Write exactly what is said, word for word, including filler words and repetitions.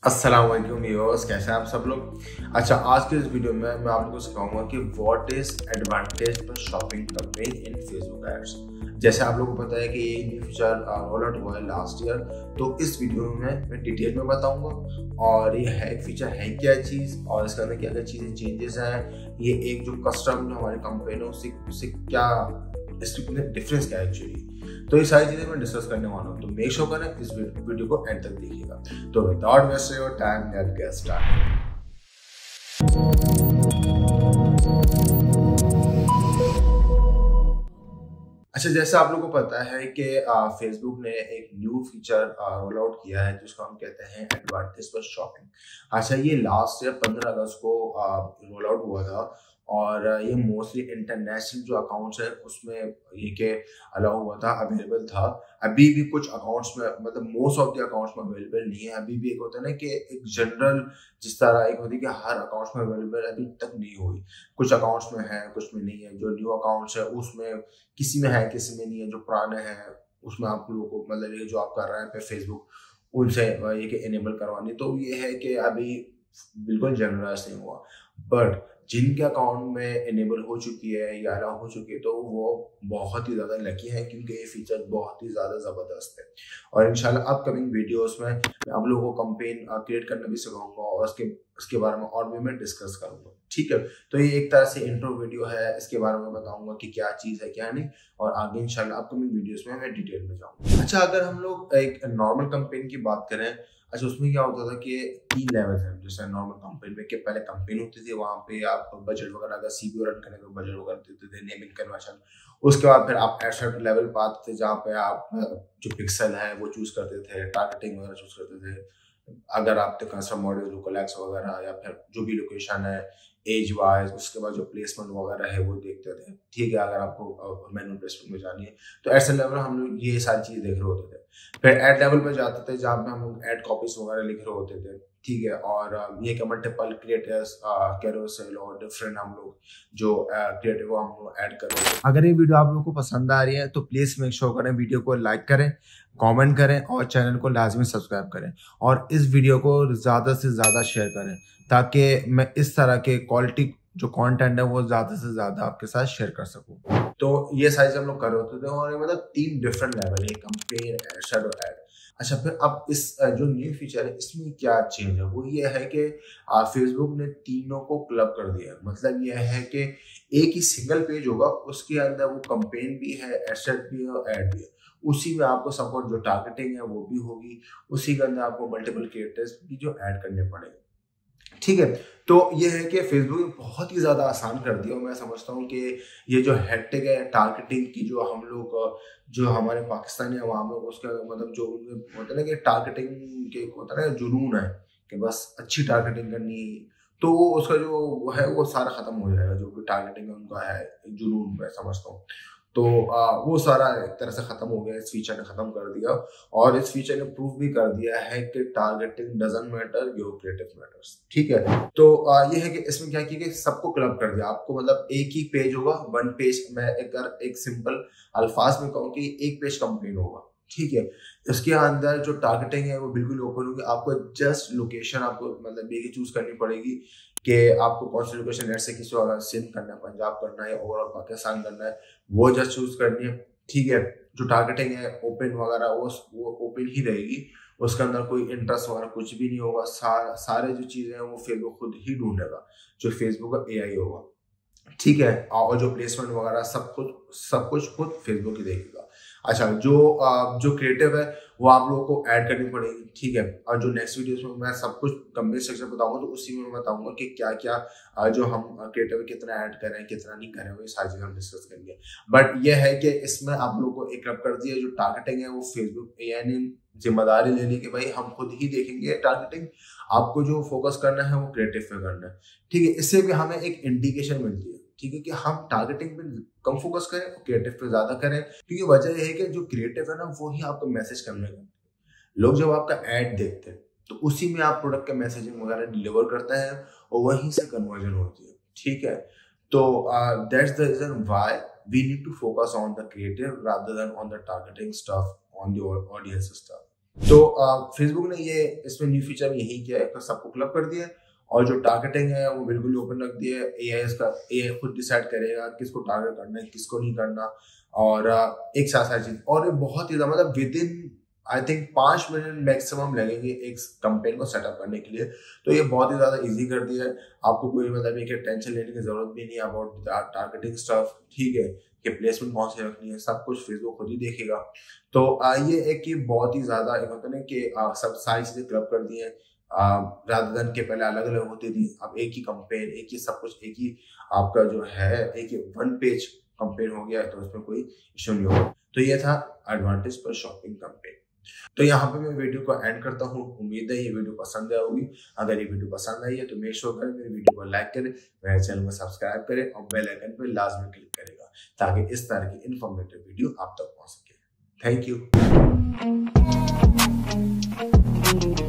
अस्सलाम वालेकुम व्यूअर्स, कैसे हैं आप सब लोग। अच्छा, आज के इस वीडियो में मैं आप लोगों को सिखाऊंगा कि what is advantage for shopping campaign in Facebook ads. जैसे आप लोगों को पता है कि ये न्यू फीचर रोल आउट हुआ है लास्ट ईयर, तो इस वीडियो में मैं डिटेल में बताऊंगा और ये है फीचर है क्या चीज़ और इसके अंदर क्या क्या चीज़ें चेंजेस हैं, ये एक जो कस्टम जो हमारी कंपेन है उससे उससे क्या इसमें डिफरेंस क्या है एक्चुअली। तो ये सारी चीजें मैं डिस्कस करने वाला हूँ, तो मेक श्योर करें इस वीडियो को एंड तक देखिएगा। तो without wasting your time let's get started. अच्छा, जैसे आप लोगों को पता है कि फेसबुक ने एक न्यू फीचर रोल आउट किया है जिसको हम कहते हैं एडवांटेज फॉर शॉपिंग। अच्छा, ये लास्ट ईयर पंद्रह अगस्त को रोल आउट हुआ था और ये मोस्टली इंटरनेशनल जो अकाउंट्स है उसमें ये के अलाउ हुआ था, अवेलेबल था। अभी भी कुछ अकाउंट्स में, मतलब मोस्ट ऑफ द अकाउंट्स में अवेलेबल नहीं है। अभी भी एक होता है ना कि एक जनरल जिस तरह एक होती है कि हर अकाउंट्स में अवेलेबल अभी तक नहीं हुई। कुछ अकाउंट्स में है, कुछ में नहीं है। जो न्यू अकाउंट्स है उसमें किसी में है, किसी में नहीं है। जो पुराने हैं उसमें आप लोगों को, मतलब ये जो आप कर रहे हैं पे फेसबुक, उनसे ये कि इनेबल करवानी। तो ये है कि अभी बिल्कुल जनरलाइज नहीं हुआ, बट जिनके अकाउंट में इनेबल हो चुकी है या अलाउ हो चुकी है तो वो बहुत ही ज़्यादा लकी है, क्योंकि ये फीचर बहुत ही ज़्यादा ज़बरदस्त है। और इंशाल्लाह अपकमिंग वीडियोस में मैं आप लोगों को कंपेन क्रिएट करना भी सिखाऊंगा और उसके उसके बारे में और भी मैं डिस्कस करूंगा, ठीक है। तो ये एक तरह से इंट्रो वीडियो है, इसके बारे में बताऊंगा कि क्या चीज़ है क्या नहीं, और आगे इंशाल्लाह अपकमिंग वीडियोस में मैं डिटेल में जाऊंगा। अच्छा, अगर हम लोग एक नॉर्मल कंपेन की बात करें, अच्छा उसमें क्या होता था कि तीन लेवल है। जैसे नॉर्मल कंपेन में कि पहले कंपेन होती थी, वहाँ पे आप बजट वगैरह अगर सीबीओ रन करने का बजट वगैरह देते थे, नेमिंग कन्वर्शन। उसके बाद फिर आप एड लेवल पे आते थे जहाँ पे आप जो पिक्सल है वो चूज करते थे, टारगेटिंग वगैरह चूज करते थे। अगर आप कस्टम मॉडल लोकलैक्स वगैरह या फिर जो भी लोकेशन है एज वाइज, उसके बाद जो प्लेसमेंट वगैरह है वो देखते थे, ठीक है। अगर आपको मैनुअल प्लेसमेंट में जानी है तो ऐसे लेवल हम लोग ये सारी चीजें देख रहे होते थे। फिर एड लेवल पे जाते थे जहाँ पे हम लोग एड कॉपीज वगैरह लिख रहे होते थे, ठीक है। और ये कि मल्टीपल क्रिएटर्स, कैरोसेल और डिफरेंट हम लोग जो क्रिएटिव हम लोग ऐड कर रहे हैं। अगर ये वीडियो आप लोगों को पसंद आ रही है तो प्लीज मेक श्योर करें वीडियो को लाइक करें, कमेंट करें और चैनल को लाजमी सब्सक्राइब करें और इस वीडियो को ज्यादा से ज्यादा शेयर करें ताकि मैं इस तरह के क्वालिटी जो कंटेंट है वो ज्यादा से ज्यादा आपके साथ शेयर कर सकूं। तो ये साइज हम लोग कर रहे होते थे और मतलब तीन डिफरेंट लेवल है, कंपेन, शैडो ऐड। अच्छा, फिर अब इस जो न्यू फीचर है इसमें क्या चेंज है, वो ये है कि फेसबुक ने तीनों को क्लब कर दिया। मतलब ये है कि एक ही सिंगल पेज होगा, उसके अंदर वो कंपेन भी है, एसेट भी है और ऐड भी है। उसी में आपको सपोर्ट जो टारगेटिंग है वो भी होगी, उसी के अंदर आपको मल्टीपल क्रिएटर्स भी जो ऐड करने पड़ेंगे, ठीक है। तो ये है कि फेसबुक ने बहुत ही ज़्यादा आसान कर दिया और मैं समझता हूँ कि ये जो हैट्रिक है टारगेटिंग की, जो हम लोग जो हमारे पाकिस्तानी अवाम है उसका मतलब जो होता है ना कि टारगेटिंग के होता है ना जुनून है कि बस अच्छी टारगेटिंग करनी, तो उसका जो है वो सारा खत्म हो जाएगा। जो भी टारगेटिंग उनका है जुनून, मैं समझता हूँ तो आ, वो सारा एक तरह से खत्म हो गया। इस फीचर ने खत्म कर दिया और इस फीचर ने प्रूव भी कर दिया है कि targeting doesn't matter, your creative matters, ठीक है। तो आ, ये है कि इसमें क्या किया कि सबको क्लब कर दिया। आपको मतलब एक ही पेज होगा, वन पेज। मैं अगर एक सिंपल अल्फाज में कहूँ कि एक पेज कंपेन होगा, ठीक है। इसके अंदर जो टारगेटिंग है वो बिल्कुल ओपन होगी। आपको जस्ट लोकेशन आपको मतलब ये चूज करनी पड़ेगी कि आपको कौन सी लोकेशन, ऐसे किसी और सिंध करना है, पंजाब करना है, ओवरऑल पाकिस्तान करना है, वो जस्ट चूज करनी है, ठीक है। जो टारगेटिंग है ओपन वगैरह वो वो ओपन ही रहेगी, उसके अंदर कोई इंटरेस्ट वगैरह कुछ भी नहीं होगा। सा, सारे जो चीजें हैं वो फेसबुक खुद ही ढूंढेगा, जो फेसबुक का ए आई होगा, ठीक है। और जो प्लेसमेंट वगैरह सब कुछ सब कुछ खुद फेसबुक ही देखेगा। अच्छा, जो जो क्रिएटिव है वो आप लोगों को ऐड करनी पड़ेगी, ठीक है। और जो नेक्स्ट वीडियोस में मैं सब कुछ कंप्लीट स्ट्रक्चर बताऊंगा तो उसी में मैं बताऊंगा कि क्या क्या जो हम क्रिएटिव कितना ऐड करें कितना नहीं करें, वो सारी चीजें हम डिस्कस करेंगे। बट ये है कि इसमें आप लोगों को एक क्लब कर दिया। जो टारगेटिंग है वो फेसबुक ए आई ने जिम्मेदारी ले ली कि भाई हम खुद ही देखेंगे टारगेटिंग, आपको जो फोकस करना है वो क्रिएटिव पे करना है, ठीक है। इससे भी हमें एक इंडिकेशन मिलती है, ठीक है, कि हम टारगेटिंग पे कम फोकस करें और क्रिएटिव पे ज्यादा करें। क्योंकि वजह यह है कि जो क्रिएटिव है ना वो ही आपको मैसेज करने का, लोग जब आपका एड देखते हैं तो उसी में आप प्रोडक्ट का मैसेजिंग वगैरह डिलीवर करते हैं और वहीं से कन्वर्जन होती है, ठीक है। तो that's the reason why we need to focus on the creative rather than on the targeting stuff on the audience stuff, तो फेसबुक ने ये इसमें न्यू फीचर में यही किया है, सबको क्लब कर दिया है और जो टारगेटिंग है वो बिल्कुल ओपन रख दिया है। एआई इसका एआई खुद डिसाइड करेगा किसको टारगेट करना है, किसको नहीं करना, और एक साथ सारी चीज। और ये बहुत ही मतलब विद इन आई थिंक पांच मिनट मैक्सिमम लगेंगे एक कैंपेन को सेटअप करने के लिए। तो ये बहुत ही ज्यादा इजी कर दिया है, आपको कोई मतलब एक टेंशन लेने की जरूरत भी नहीं अबाउट टारगेटिंग स्टफ, ठीक है, कि प्लेसमेंट कौन सी रखनी है, सब कुछ फेसबुक खुद ही देखेगा। तो आ, ये एक कि बहुत ही ज्यादा एक होता है कि आ, सब सारी चीजें क्लब कर दी है, रादर देन के पहले अलग अलग होती थी, अब एक ही कंपेन, एक ही सब कुछ, एक ही आपका जो है एक ही वन पेज कंपेन हो गया है, तो उसमें कोई इश्यू नहीं होगा। तो ये था एडवांटेज पर शॉपिंग कंपेन। तो यहाँ पे मैं वीडियो को एंड करता हूँ। उम्मीद है ये वीडियो पसंद आई होगी। अगर ये वीडियो पसंद आई है तो मेक श्योर करें मेरे वीडियो को लाइक करें, मेरे चैनल को सब्सक्राइब करें और बेल आइकन पे लाजमी क्लिक करेगा ताकि इस तरह की इंफॉर्मेटिव वीडियो आप तक पहुंच सके। Thank you.